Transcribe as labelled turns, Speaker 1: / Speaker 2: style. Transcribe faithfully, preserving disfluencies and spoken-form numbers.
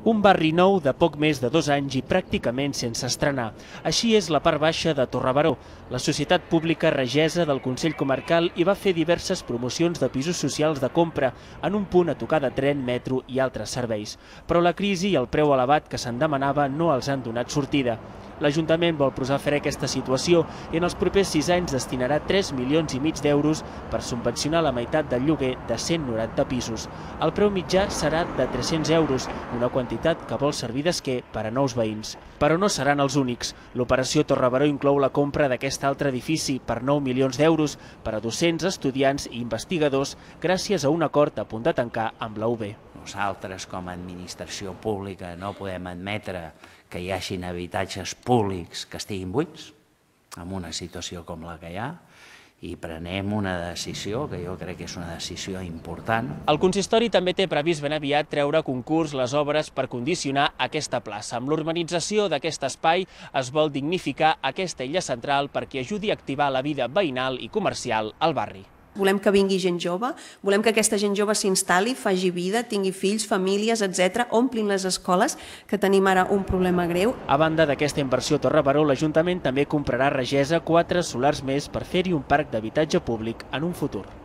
Speaker 1: Un barri nou de poc més de dos anys i pràcticament sense estrenar. Així és la part baixa de Torrebaró. La societat pública regesa del Consell Comarcal hi va fer diverses promocions de pisos socials de compra en un punt a tocar de tren, metro i altres serveis. Però la crisi i el preu elevat que se'n demanava no els han donat sortida. L'Ajuntament vol posar fre a aquesta situació i en els propers sis anys destinarà tres milions i mig d'euros per subvencionar la meitat del lloguer de cent noranta pisos. El preu mitjà serà de tres-cents euros, una quantitat que vol servir d'esquer per a nous veïns. Però no seran els únics. L'operació Torrebaró inclou la compra d'aquest altre edifici per nou milions d'euros per a docents, estudiants i investigadors gràcies a un acord a punt de tancar amb la U B.
Speaker 2: Nosaltres, com a administració pública, no podem admetre que hi hagin habitatges públics que estiguin buits, en una situació com la que hi ha, i prenem una decisió que jo crec que és una decisió important.
Speaker 1: El consistori també té previst ben aviat treure a concurs les obres per condicionar aquesta plaça. Amb l'urbanització d'aquest espai es vol dignificar aquesta illa central perquè ajudi a activar la vida veïnal i comercial al barri.
Speaker 3: Volem que vingui gent jove, volem que aquesta gent jove s'instal·li, faci vida, tingui fills, famílies, etcètera, omplin les escoles, que tenim ara un problema greu.
Speaker 1: A banda d'aquesta inversió a Torrebaró, l'Ajuntament també comprarà a Regesa quatre solars més per fer-hi un parc d'habitatge públic en un futur.